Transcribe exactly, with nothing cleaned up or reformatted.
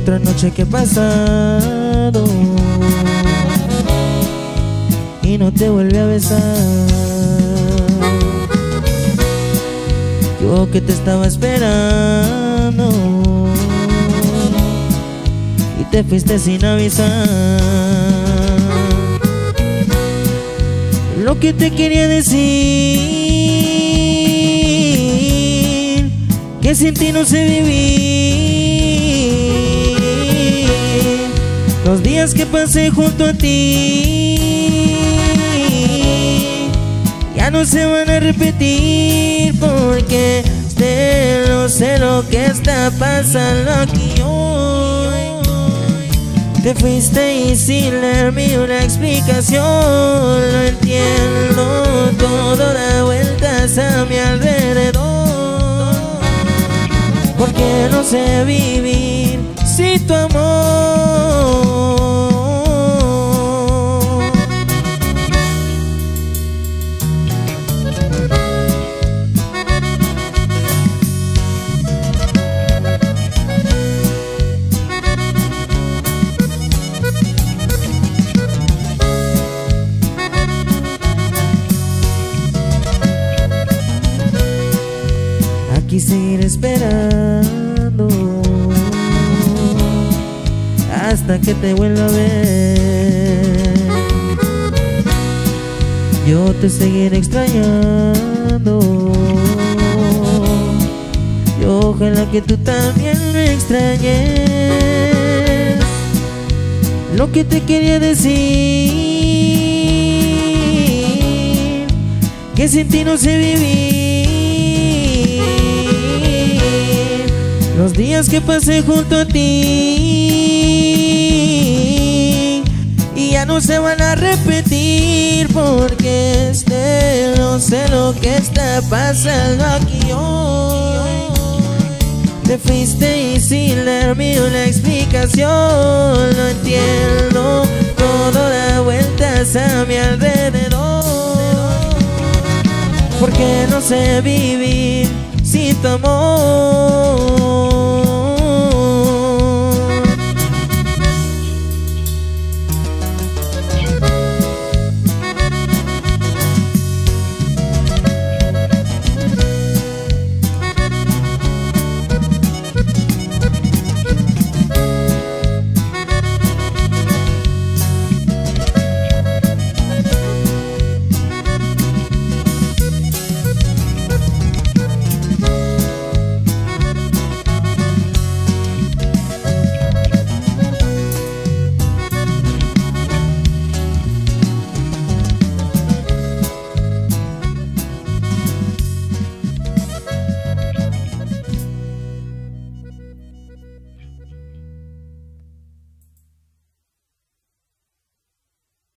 otra noche que he pasado y no te vuelve a besar. Yo que te estaba esperando y te fuiste sin avisar. Lo que te quería decir, que sin ti no sé vivir. Los días que pasé junto a ti ya no se van a repetir, porque sé, no sé lo que está pasando aquí hoy. Te fuiste y sin darme una explicación. Lo entiendo, todo da vueltas a mi alrededor, porque no sé vivir sin tu amor. Aquí seguir esperando hasta que te vuelva a ver. Yo te seguiré extrañando y ojalá que tú también me extrañes. Lo que te quería decir, que sin ti no sé vivir. Los días que pasé junto a ti y ya no se van a repetir, porque este, no sé lo que está pasando aquí hoy. Te fuiste y sin darme una explicación. No entiendo, todo da vueltas a mi alrededor, porque no sé vivir sin tu amor.